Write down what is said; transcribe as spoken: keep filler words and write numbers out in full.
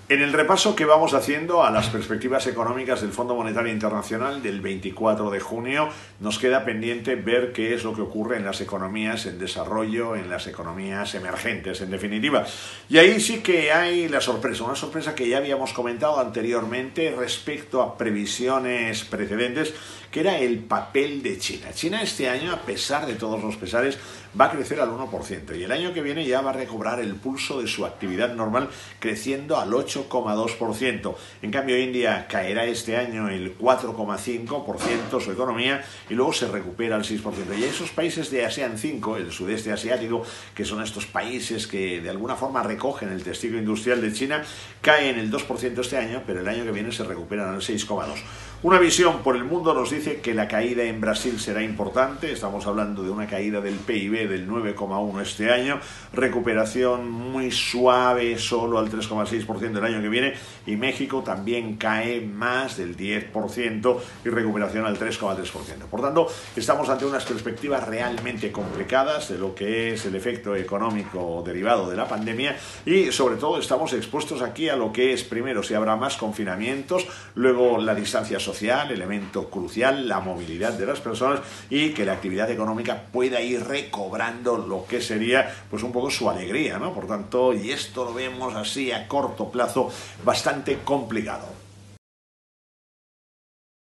En el repaso que vamos haciendo a las perspectivas económicas del Fondo Monetario Internacional del veinticuatro de junio, nos queda pendiente ver qué es lo que ocurre en las economías en desarrollo, en las economías emergentes, en definitiva. Y ahí sí que hay la sorpresa, una sorpresa que ya habíamos comentado anteriormente respecto a previsiones precedentes, que era el papel de China. China este año, a pesar de todos los pesares, va a crecer al uno por ciento y el año que viene ya va a recobrar el pulso de su actividad normal, creciendo al ocho coma dos por ciento. En cambio, India caerá este año el cuatro coma cinco por ciento su economía y luego se recupera al seis por ciento. Y esos países de ASEAN cinco, el sudeste asiático, que son estos países que de alguna forma recogen el testigo industrial de China, caen el dos por ciento este año, pero el año que viene se recuperan al seis coma dos por ciento. Una visión por el mundo nos dice que la caída en Brasil será importante, estamos hablando de una caída del P I B del nueve coma uno por ciento este año, recuperación muy suave solo al tres coma seis por ciento el año que viene, y México también cae más del diez por ciento y recuperación al tres coma tres por ciento. Por tanto, estamos ante unas perspectivas realmente complicadas de lo que es el efecto económico derivado de la pandemia y sobre todo estamos expuestos aquí a lo que es, primero, si habrá más confinamientos, luego la distancia social, elemento crucial, la movilidad de las personas y que la actividad económica pueda ir recobrando lo que sería pues un poco su alegría, ¿no? Por tanto, y esto lo vemos así a corto plazo bastante complicado.